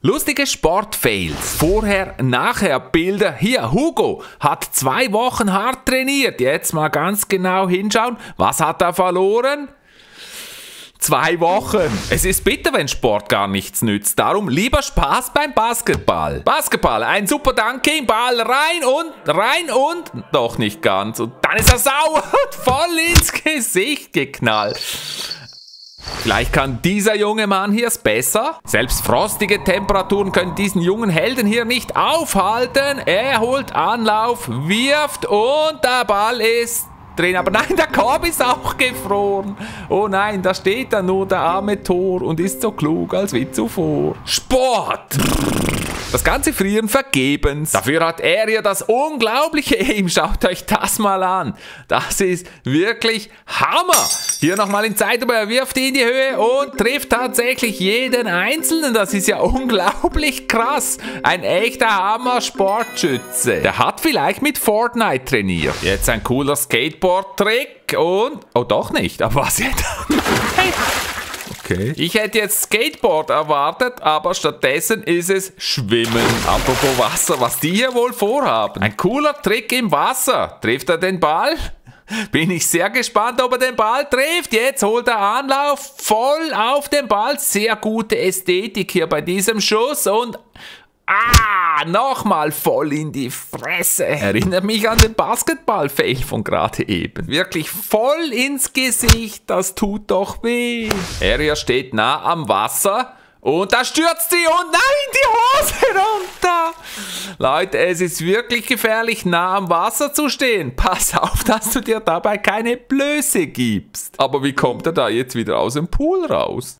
Lustige Sportfails. Vorher, nachher Bilder. Hier, Hugo hat 2 Wochen hart trainiert. Jetzt mal ganz genau hinschauen. Was hat er verloren? 2 Wochen. Es ist bitter, wenn Sport gar nichts nützt. Darum lieber Spaß beim Basketball. Basketball, ein super Dunking, Ball rein und doch nicht ganz. Und dann ist er sauer und voll ins Gesicht geknallt. Vielleicht kann dieser junge Mann hier es besser. Selbst frostige Temperaturen können diesen jungen Helden hier nicht aufhalten. Er holt Anlauf, wirft und der Ball ist drin. Aber nein, der Korb ist auch gefroren. Oh nein, da steht dann nur der arme Tor und ist so klug als wie zuvor. Sport! Das ganze Frieren vergebens. Dafür hat er ja das unglaubliche Aim. Schaut euch das mal an. Das ist wirklich Hammer. Hier nochmal in Zeit, aber er wirft ihn in die Höhe und trifft tatsächlich jeden Einzelnen. Das ist ja unglaublich krass. Ein echter Hammer-Sportschütze. Der hat vielleicht mit Fortnite trainiert. Jetzt ein cooler Skateboard-Trick und... Oh, doch nicht. Aber was jetzt? Okay. Ich hätte jetzt Skateboard erwartet, aber stattdessen ist es Schwimmen. Apropos Wasser, was die hier wohl vorhaben. Ein cooler Trick im Wasser. Trifft er den Ball? Bin ich sehr gespannt, ob er den Ball trifft. Jetzt holt er Anlauf voll auf den Ball. Sehr gute Ästhetik hier bei diesem Schuss und... nochmal voll in die Fresse. Erinnert mich an den Basketball-Fail von gerade eben. Wirklich voll ins Gesicht, das tut doch weh. Er hier steht nah am Wasser und da stürzt sie und nein, die Hose runter. Leute, es ist wirklich gefährlich, nah am Wasser zu stehen. Pass auf, dass du dir dabei keine Blöße gibst. Aber wie kommt er da jetzt wieder aus dem Pool raus?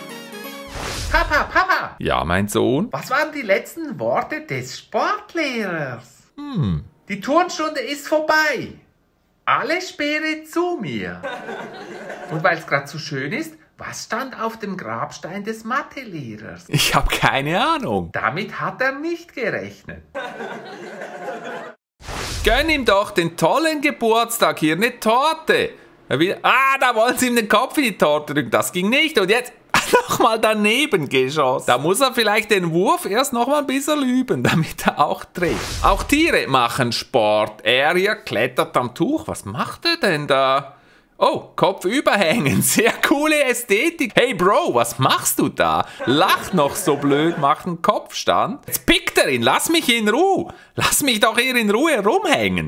Papa! Ja, mein Sohn? Was waren die letzten Worte des Sportlehrers? Die Turnstunde ist vorbei. Alle Speere zu mir. Und weil es gerade so schön ist, was stand auf dem Grabstein des Mathelehrers? Ich habe keine Ahnung. Damit hat er nicht gerechnet. Gönn ihm doch den tollen Geburtstag, hier eine Torte. Da wollen sie ihm den Kopf in die Torte drücken. Das ging nicht. Und jetzt... nochmal daneben geschossen. Da muss er vielleicht den Wurf erst nochmal ein bisschen üben, damit er auch trifft. Auch Tiere machen Sport. Er hier klettert am Tuch. Was macht er denn da? Oh, Kopf überhängen. Sehr coole Ästhetik. Hey Bro, was machst du da? Lach noch so blöd, macht einen Kopfstand. Jetzt pickt er ihn. Lass mich in Ruhe. Lass mich doch hier in Ruhe rumhängen.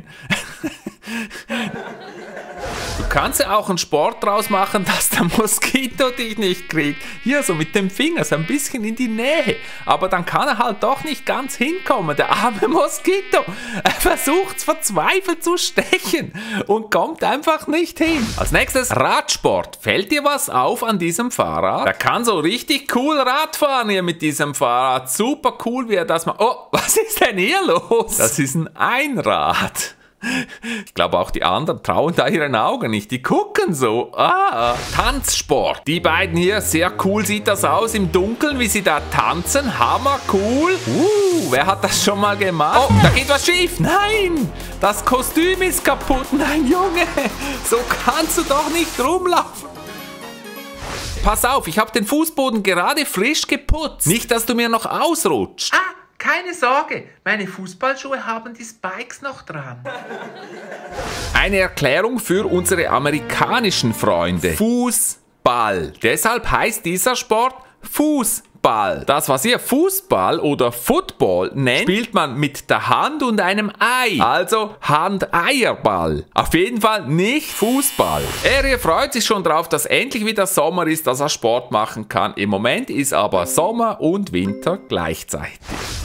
Du kannst ja auch einen Sport draus machen, dass der Moskito dich nicht kriegt. Hier so mit dem Finger, so ein bisschen in die Nähe. Aber dann kann er halt doch nicht ganz hinkommen, der arme Moskito. Er versucht verzweifelt zu stechen und kommt einfach nicht hin. Als nächstes Radsport. Fällt dir was auf an diesem Fahrrad? Der kann so richtig cool Rad fahren hier mit diesem Fahrrad. Super cool, wie er das macht. Oh, was ist denn hier los? Das ist ein Einrad. Ich glaube, auch die anderen trauen da ihren Augen nicht. Die gucken so. Tanzsport. Die beiden hier, sehr cool sieht das aus im Dunkeln, wie sie da tanzen. Hammer cool. Wer hat das schon mal gemacht? Oh, da geht was schief. Nein, das Kostüm ist kaputt. Nein, Junge, so kannst du doch nicht rumlaufen. Pass auf, ich habe den Fußboden gerade frisch geputzt. Nicht, dass du mir noch ausrutschst. Keine Sorge, meine Fußballschuhe haben die Spikes noch dran. Eine Erklärung für unsere amerikanischen Freunde. Fußball. Deshalb heißt dieser Sport Fußball. Das, was ihr Fußball oder Football nennt, spielt man mit der Hand und einem Ei. Also Hand-Eierball. Auf jeden Fall nicht Fußball. Er hier freut sich schon drauf, dass endlich wieder Sommer ist, dass er Sport machen kann. Im Moment ist aber Sommer und Winter gleichzeitig.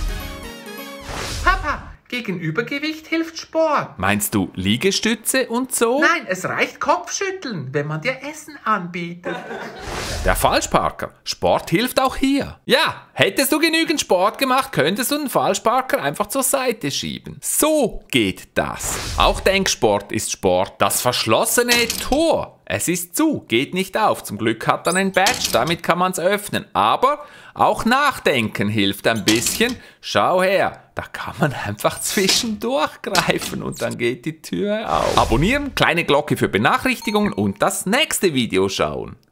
Papa, gegen Übergewicht hilft Sport. Meinst du Liegestütze und so? Nein, es reicht Kopfschütteln, wenn man dir Essen anbietet. Der Falschparker. Sport hilft auch hier. Ja, hättest du genügend Sport gemacht, könntest du den Falschparker einfach zur Seite schieben. So geht das. Auch Denksport ist Sport. Das verschlossene Tor. Es ist zu, geht nicht auf. Zum Glück hat er ein Badge, damit kann man es öffnen. Aber auch Nachdenken hilft ein bisschen. Schau her, da kann man einfach zwischendurch greifen und dann geht die Tür auf. Abonnieren, kleine Glocke für Benachrichtigungen und das nächste Video schauen.